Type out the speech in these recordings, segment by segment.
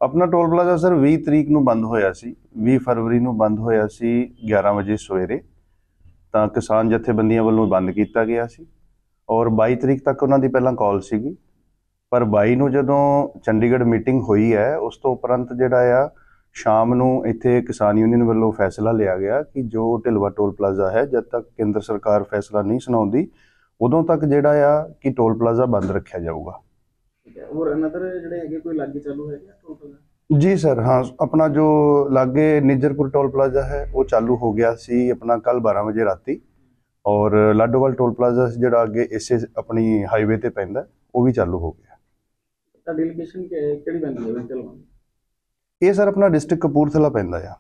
ਆਪਣਾ toll plaza sir 20 ਤਰੀਕ ਨੂੰ ਬੰਦ ਹੋਇਆ ਸੀ। 20 ਫਰਵਰੀ ਨੂੰ ਬੰਦ ਹੋਇਆ ਸੀ 11 ਵਜੇ ਸਵੇਰੇ। ਤਾਂ ਕਿਸਾਨ ਜਥੇਬੰਦੀਆਂ ਵੱਲੋਂ ਬੰਦ ਕੀਤਾ ਗਿਆ ਸੀ ਔਰ 22 ਤਰੀਕ ਤੱਕ ਉਹਨਾਂ ਦੀ ਪਹਿਲਾਂ ਕਾਲ ਸੀਗੀ, ਪਰ 22 ਨੂੰ ਜਦੋਂ ਚੰਡੀਗੜ੍ਹ ਮੀਟਿੰਗ ਹੋਈ ਹੈ ਉਸ ਤੋਂ ਉਪਰੰਤ ਜਿਹੜਾ ਆ ਸ਼ਾਮ ਨੂੰ ਇੱਥੇ ਕਿਸਾਨ ਯੂਨੀਅਨ ਵੱਲੋਂ ਫੈਸਲਾ ਲਿਆ ਗਿਆ ਕਿ ਜੋ ਢਿਲਵਾ ਟੋਲ ਪਲਾਜ਼ਾ ਹੈ, ਜਦ ਤੱਕ ਕੇਂਦਰ ਸਰਕਾਰ ਫੈਸਲਾ ਨਹੀਂ ਸੁਣਾਉਂਦੀ ਉਦੋਂ ਤੱਕ ਜਿਹੜਾ ਆ ਕਿ ਟੋਲ ਪਲਾਜ਼ਾ ਬੰਦ ਰੱਖਿਆ ਜਾਊਗਾ। और अनदर ਜਿਹੜੇ ਹੈਗੇ ਕੋਈ ਲਾਗੇ ਚਾਲੂ ਹੈਗਾ ਟੋਲ ਪਲਾਜ਼ਾ? ਜੀ ਸਰ, हाँ अपना जो लागे निजरपुर टोल प्लाजा है वो चालू हो गया सी अपना कल 12 वजे राती, और लाडोवाल टोल प्लाजा ਜਿਹੜਾ ਅੱਗੇ ਇਸੇ ਆਪਣੀ ਹਾਈਵੇ ਤੇ ਪੈਂਦਾ ਉਹ ਵੀ ਚਾਲੂ ਹੋ ਗਿਆ। ਤੁਹਾਡੀ ਲੋਕੇਸ਼ਨ ਕਿਹੜੀ ਪੈਂਦੀ ਹੈ ਢਿਲਵਾਂ? ਇਹ ਸਰ ਆਪਣਾ ਡਿਸਟ੍ਰਿਕਟ ਕਪੂਰਥਲਾ ਪੈਂਦਾ ਆ।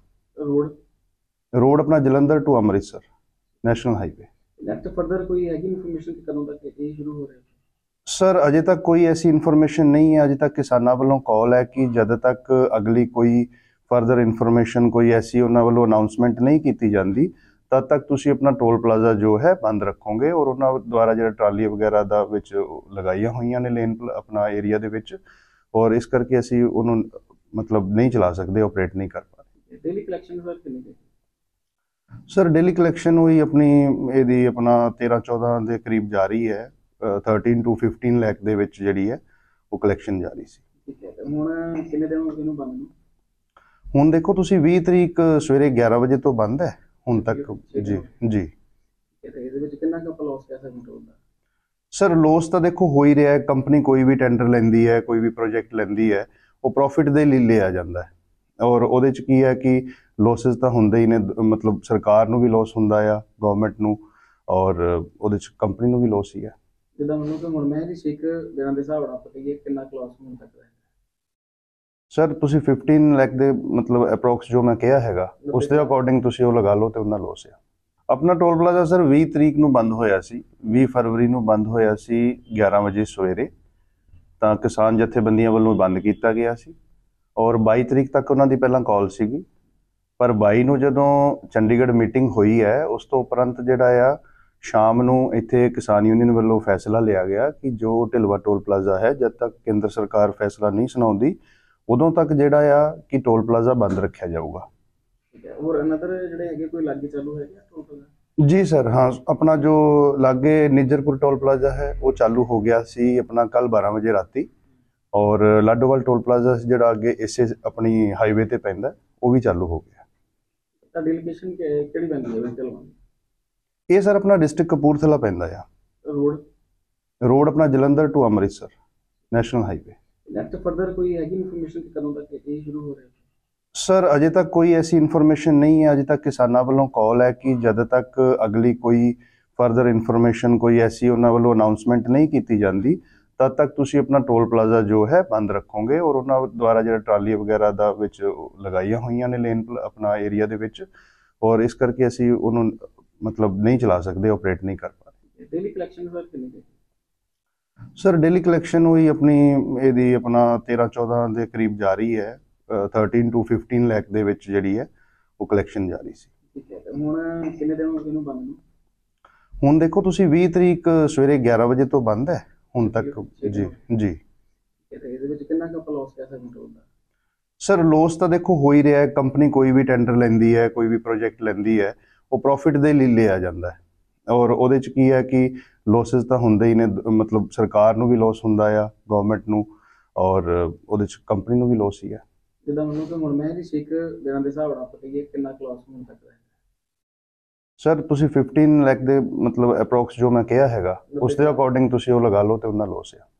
ਰੋਡ ਆਪਣਾ Jalandhar to Amritsar national highway. Next further ਕੋਈ ਹੈਗੀ ਇਨਫੋਰਮੇਸ਼ਨ ਕਿ ਕਦੋਂ ਤੱਕ ਇਹ ਸ਼ੁਰੂ ਹੋ ਰਿਹਾ? सर अजे तक कोई ऐसी इन्फॉर्मेशन नहीं है। अजे तक किसानों वालों कॉल है कि जब तक अगली कोई फर्दर इन्फॉर्मेशन कोई ऐसी उन्होंने वालों अनाउंसमेंट नहीं की जाती तद तक तुसी अपना टोल प्लाजा जो है बंद रखोगे, और उन्होंने द्वारा जो ट्राली वगैरह दा विच लगाइया हुई ने लेन अपना एरिया दे विच, और इस करके असी उन्होंने मतलब नहीं चला सकते, ऑपरेट नहीं कर पा रहे। डेली कलैक्शन सर कितने? सर डेली कलैक्शन हुई अपनी यदि अपना 13-14 के करीब जारी है। 13 to 15 ਲੱਖ ਦੇ ਵਿੱਚ ਜਿਹੜੀ ਹੈ ਉਹ ਕਲੈਕਸ਼ਨ ਜਾਰੀ ਸੀ। ਠੀਕ ਹੈ, ਹੁਣ ਕਿੰਨੇ ਦਿਨ ਹੋ ਗਏ ਇਹਨੂੰ ਬੰਦ ਨੂੰ? ਹੁਣ ਦੇਖੋ ਤੁਸੀਂ 20 ਤਰੀਕ ਸਵੇਰੇ 11 ਵਜੇ ਤੋਂ ਬੰਦ ਹੈ ਹੁਣ ਤੱਕ ਜੀ। ਇਹਦੇ ਵਿੱਚ ਕਿੰਨਾ ਕੁ ਲਾਸ ਕਹਿ ਸਕਦੇ ਹੋ? ਸਰ ਲੋਸ ਤਾਂ ਦੇਖੋ ਹੋ ਹੀ ਰਿਹਾ ਹੈ। ਕੰਪਨੀ ਕੋਈ ਵੀ ਟੈਂਡਰ ਲੈਂਦੀ ਹੈ, ਕੋਈ ਵੀ ਪ੍ਰੋਜੈਕਟ ਲੈਂਦੀ ਹੈ, ਉਹ ਪ੍ਰੋਫਿਟ ਦੇ ਲਈ ਲਿਆ ਜਾਂਦਾ ਹੈ, ਔਰ ਉਹਦੇ ਚ ਕੀ ਹੈ ਕਿ ਲੋਸਿਸ ਤਾਂ ਹੁੰਦੇ ਹੀ ਨੇ। ਮਤਲਬ ਸਰਕਾਰ ਨੂੰ ਵੀ ਲੋਸ ਹੁੰਦਾ ਆ, ਗਵਰਨਮੈਂਟ ਨੂੰ, ਔਰ ਉਹਦੇ ਚ ਕੰਪਨੀ ਨੂੰ ਵੀ ਲੋਸ ਹੀ ਹੈ। ਜਿੱਦਾਂ ਮੈਨੂੰ ਕਿ ਹੁਣ ਮੈਂ ਜੀ 6 ਦਿਨਾਂ ਦੇ ਹਿਸਾਬ ਨਾਲ ਪਤਾ ਕਿੰਨਾ ਕਲਾਸ ਹੋਣ ਤੱਕ ਹੈ? ਸਰ ਤੁਸੀਂ 15 ਲੱਖ ਦੇ ਮਤਲਬ ਅਪਰੋਕਸ ਜੋ ਮੈਂ ਕਿਹਾ ਹੈਗਾ ਉਸ ਦੇ ਅਕੋਰਡਿੰਗ ਤੁਸੀਂ ਉਹ ਲਗਾ ਲਓ ਤੇ ਉਹਨਾਂ ਲੋਸ ਆ। ਆਪਣਾ ਟੋਲ ਪਲਾਜ਼ਾ ਸਰ 20 ਤਰੀਕ ਨੂੰ ਬੰਦ ਹੋਇਆ ਸੀ। 20 ਫਰਵਰੀ ਨੂੰ ਬੰਦ ਹੋਇਆ ਸੀ 11 ਵਜੇ ਸਵੇਰੇ। ਤਾਂ ਕਿਸਾਨ ਜਥੇਬੰਦੀਆਂ ਵੱਲੋਂ ਬੰਦ ਕੀਤਾ ਗਿਆ ਸੀ ਔਰ 22 ਤਰੀਕ ਤੱਕ ਉਹਨਾਂ ਦੀ ਪਹਿਲਾਂ ਕਾਲ ਸੀਗੀ, ਪਰ 22 ਨੂੰ ਜਦੋਂ ਚੰਡੀਗੜ੍ਹ ਮੀਟਿੰਗ ਹੋਈ ਹੈ ਉਸ ਤੋਂ ਉਪਰੰਤ ਜਿਹੜਾ ਆ ਸ਼ਾਮ ਨੂੰ ਇੱਥੇ ਕਿਸਾਨ ਯੂਨੀਅਨ ਵੱਲੋਂ ਫੈਸਲਾ ਲਿਆ ਗਿਆ ਕਿ ਜੋ ਢਿਲਵਾ ਟੋਲ ਪਲਾਜ਼ਾ ਹੈ, ਜਦ ਤੱਕ ਕੇਂਦਰ ਸਰਕਾਰ ਫੈਸਲਾ ਨਹੀਂ ਸੁਣਾਉਂਦੀ ਉਦੋਂ ਤੱਕ ਜਿਹੜਾ ਆ ਕਿ ਟੋਲ ਪਲਾਜ਼ਾ ਬੰਦ ਰੱਖਿਆ ਜਾਊਗਾ। ਠੀਕ ਹੈ, ਹੋਰ ਅਨਦਰ ਜਿਹੜੇ ਹੈਗੇ ਕੋਈ ਲਾਗੇ ਚਾਲੂ ਹੈਗਾ ਟੋਲ ਪਲਾਜ਼ਾ? जी सर, हाँ अपना जो लागे निजरपुर टोल प्लाजा है वो चालू हो गया सी अपना कल 12 वजे राती, और लाडोवाल टोल प्लाजा ਜਿਹੜਾ ਅੱਗੇ ਇਸੇ ਆਪਣੀ ਹਾਈਵੇ ਤੇ ਪੈਂਦਾ ਉਹ ਵੀ ਚਾਲੂ ਹੋ ਗਿਆ। ਤੁਹਾਡੀ ਲੋਕੇਸ਼ਨ ਕਿਹੜੀ ਪੈਂਦੀ ਹੈ ਢਿਲਵਾਂ? ਇਹ ਸਰ ਆਪਣਾ ਡਿਸਟ੍ਰਿਕਟ ਕਪੂਰਥਲਾ ਪੈਂਦਾ ਆ। ਰੋਡ ਆਪਣਾ Jalandhar to Amritsar national highway. Next further ਕੋਈ ਹੈਗੀ ਇਨਫੋਰਮੇਸ਼ਨ ਕਿ ਕਦੋਂ ਤੱਕ ਇਹ ਸ਼ੁਰੂ ਹੋ ਰਿਹਾ? सर अजे तक कोई ऐसी इन्फॉर्मेशन नहीं है। अजे तक किसानों वालों कॉल है कि जब तक अगली कोई फर्दर इन्फॉर्मेशन कोई ऐसी उन्होंने वालों अनाउंसमेंट नहीं की जाती तद तक तुसी अपना टोल प्लाजा जो है बंद रखोगे, और उन्होंने द्वारा जो ट्राली वगैरह दा विच लगाइया हुई ने लेन अपना एरिया दे विच, और इस करके असी उन्होंने मतलब नहीं चला सकते, ऑपरेट नहीं कर पा रहे। डेली कलैक्शन सर कितने? सर डेली कलैक्शन हुई अपनी यदि अपना 13-14 के करीब जारी है। 13 to 15 ਲੱਖ ਦੇ ਵਿੱਚ ਜਿਹੜੀ ਹੈ ਉਹ ਕਲੈਕਸ਼ਨ ਜਾਰੀ ਸੀ। ਠੀਕ ਹੈ, ਹੁਣ ਕਿੰਨੇ ਦਿਨ ਹੋ ਗਏ ਇਹਨੂੰ ਬੰਦ ਨੂੰ? ਹੁਣ ਦੇਖੋ ਤੁਸੀਂ 20 ਤਰੀਕ ਸਵੇਰੇ 11 ਵਜੇ ਤੋਂ ਬੰਦ ਹੈ ਹੁਣ ਤੱਕ ਜੀ। ਇਹਦੇ ਵਿੱਚ ਕਿੰਨਾ ਕੁ ਲਾਸ ਕਹਿ ਸਕਦੇ ਹੋ? ਸਰ ਲੋਸ ਤਾਂ ਦੇਖੋ ਹੋ ਹੀ ਰਿਹਾ ਹੈ। ਕੰਪਨੀ ਕੋਈ ਵੀ ਟੈਂਡਰ ਲੈਂਦੀ ਹੈ, ਕੋਈ ਵੀ ਪ੍ਰੋਜੈਕਟ ਲੈਂਦੀ ਹੈ, ਉਹ ਪ੍ਰੋਫਿਟ ਦੇ ਲਈ ਲਿਆ ਜਾਂਦਾ ਹੈ, ਔਰ ਉਹਦੇ ਚ ਕੀ ਹੈ ਕਿ ਲੋਸਿਸ ਤਾਂ ਹੁੰਦੇ ਹੀ ਨੇ। ਮਤਲਬ ਸਰਕਾਰ ਨੂੰ ਵੀ ਲੋਸ ਹੁੰਦਾ ਆ, ਗਵਰਨਮੈਂਟ ਨੂੰ, ਔਰ ਉਹਦੇ ਚ ਕੰਪਨੀ ਨੂੰ ਵੀ ਲੋਸ ਹੀ ਹੈ। ਜਿੱਦਾਂ ਮੈਨੂੰ ਕਿ ਹੁਣ ਮੈਂ ਜੀ 6 ਦਿਨਾਂ ਦੇ ਹਿਸਾਬ ਨਾਲ ਪਤਾ ਕਿੰਨਾ ਕਲਾਸ ਹੋਣ ਤੱਕ ਹੈ? ਸਰ ਤੁਸੀਂ 15 ਲੱਖ ਦੇ ਮਤਲਬ ਅਪਰੋਕਸ ਜੋ ਮੈਂ ਕਿਹਾ ਹੈਗਾ ਉਸ ਦੇ ਅਕੋਰਡਿੰਗ ਤੁਸੀਂ ਉਹ ਲਗਾ ਲਓ ਤੇ ਉਹਨਾਂ ਲੋਸ ਆ।